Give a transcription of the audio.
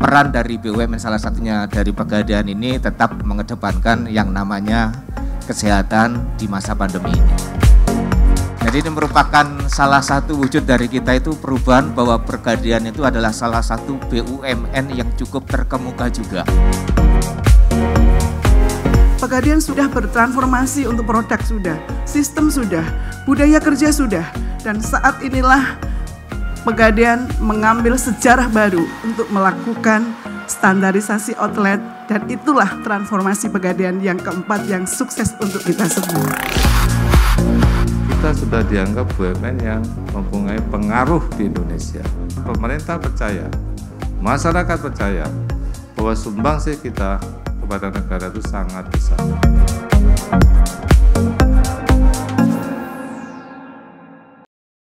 peran dari BUMN salah satunya dari Pegadaian ini tetap mengedepankan yang namanya kesehatan di masa pandemi ini. Jadi ini merupakan salah satu wujud dari kita itu perubahan bahwa Pegadaian itu adalah salah satu BUMN yang cukup terkemuka juga. Pegadaian sudah bertransformasi untuk produk sudah, sistem sudah, budaya kerja sudah, dan saat inilah Pegadaian mengambil sejarah baru untuk melakukan standarisasi outlet, dan itulah transformasi Pegadaian yang keempat yang sukses untuk kita semua. Kita sudah dianggap BUMN yang mempunyai pengaruh di Indonesia. Pemerintah percaya, masyarakat percaya bahwa sumbangsih kita kepada negara itu sangat besar.